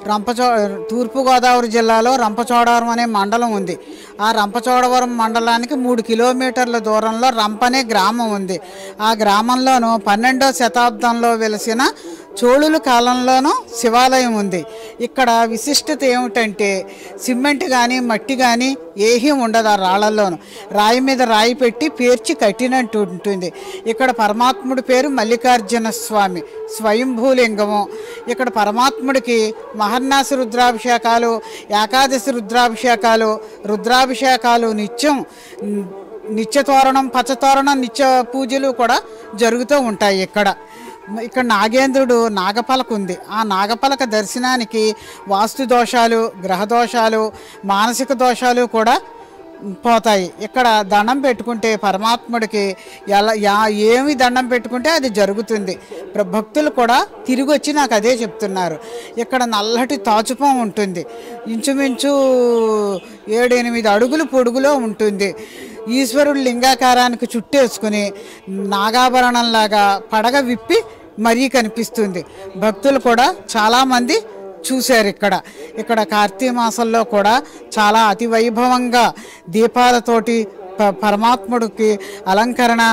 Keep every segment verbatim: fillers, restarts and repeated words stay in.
రంపచో తూర్పుగోదావరి జిల్లాలో రంపచోడవరం అనే మండలం ఉంది. ఆ రంపచోడవరం మండలానికి మూడు కిలోమీటర్ల దూరంలో రంప అనే గ్రామం ఉంది. ఆ గ్రామంలోనూ పన్నెండో శతాబ్దంలో వెలిసిన చోళుల కాలంలోనూ శివాలయం ఉంది. ఇక్కడ విశిష్టత ఏమిటంటే సిమెంట్ కానీ మట్టి కానీ ఏమీ ఉండదు. ఆ రాళ్లలోనూ రాయి మీద రాయి పెట్టి పేర్చి కట్టినట్టు ఉంటుంది. ఇక్కడ పరమాత్ముడి పేరు మల్లికార్జున స్వామి, స్వయంభూలింగము. ఇక్కడ పరమాత్ముడికి మహర్నాసి రుద్రాభిషేకాలు, ఏకాదశి రుద్రాభిషేకాలు రుద్రాభిషేకాలు నిత్యం నిత్యతోరణం, పచ్చతోరణం, నిత్య పూజలు కూడా జరుగుతూ ఉంటాయి. ఇక్కడ ఇక్కడ నాగేంద్రుడు నాగపలక ఉంది. ఆ నాగపలక దర్శనానికి వాస్తు దోషాలు, గ్రహ దోషాలు, మానసిక దోషాలు కూడా పోతాయి. ఇక్కడ దండం పెట్టుకుంటే పరమాత్ముడికి ఎలా యా ఏమి దండం పెట్టుకుంటే అది జరుగుతుంది. భక్తులు కూడా తిరిగి వచ్చి నాకు అదే చెప్తున్నారు. ఇక్కడ నల్లటి తాచుపం ఉంటుంది. ఇంచుమించు ఏడు ఎనిమిది అడుగులు పొడుగులో ఉంటుంది. ఈశ్వరుడు లింగాకారానికి చుట్టేసుకుని నాగాభరణంలాగా పడగ విప్పి మరీ కనిపిస్తుంది. భక్తులు కూడా చాలామంది చూశారు. ఇక్కడ ఇక్కడ కార్తీక మాసంలో కూడా చాలా అతి వైభవంగా దీపాలతోటి పరమాత్ముడికి అలంకరణ,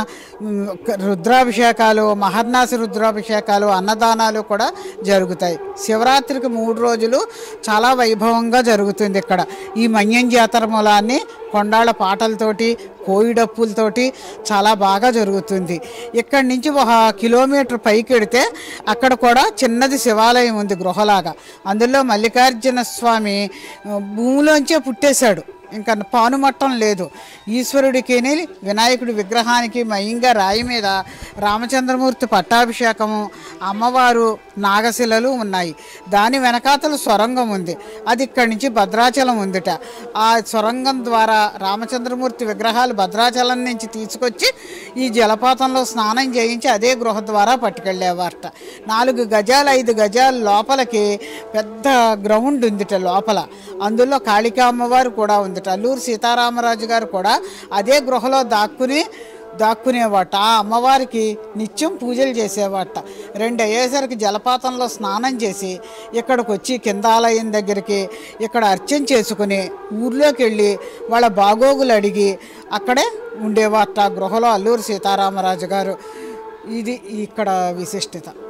రుద్రాభిషేకాలు, మహర్నాసి రుద్రాభిషేకాలు, అన్నదానాలు కూడా జరుగుతాయి. శివరాత్రికి మూడు రోజులు చాలా వైభవంగా జరుగుతుంది. ఇక్కడ ఈ మన్యం జాతర మూలాన్ని కొండాళ్ళ పాటలతోటి, కోయిడప్పులతోటి చాలా బాగా జరుగుతుంది. ఇక్కడి నుంచి ఒక కిలోమీటర్ పైకి వెడితే అక్కడ కూడా చిన్నది శివాలయం ఉంది, గృహలాగా. అందులో మల్లికార్జున స్వామి భూమిలోంచే పుట్టేశాడు, ఇంకా పానుమట్టం లేదు. ఈశ్వరుడికి వినాయకుడి విగ్రహానికి మయంగా రాయి మీద రామచంద్రమూర్తి పట్టాభిషేకము, అమ్మవారు నాగశిలలు ఉన్నాయి. దాని వెనకాతల సొరంగం ఉంది. అది ఇక్కడి నుంచి భద్రాచలం ఉందిట. ఆ సొరంగం ద్వారా రామచంద్రమూర్తి విగ్రహాలు భద్రాచలం నుంచి తీసుకొచ్చి ఈ జలపాతంలో స్నానం చేయించి అదే గృహ ద్వారా పట్టుకెళ్ళేవారట. నాలుగు గజాలు ఐదు గజాల లోపలికి పెద్ద గ్రౌండ్ ఉందిట లోపల. అందులో కాళికా అమ్మవారు కూడా ఉందిట. అల్లూరు సీతారామరాజు గారు కూడా అదే గృహలో దాక్కుని దాక్కునేవాట. ఆ అమ్మవారికి నిత్యం పూజలు చేసేవాట. రెండు అయ్యేసరికి జలపాతంలో స్నానం చేసి ఇక్కడికి వచ్చి కింద ఆలయం దగ్గరికి ఇక్కడ అర్చన చేసుకుని ఊర్లోకి వెళ్ళి వాళ్ళ బాగోగులు అడిగి అక్కడే ఉండేవాట గృహలో అల్లూరు సీతారామరాజు గారు. ఇది ఇక్కడ విశిష్టత.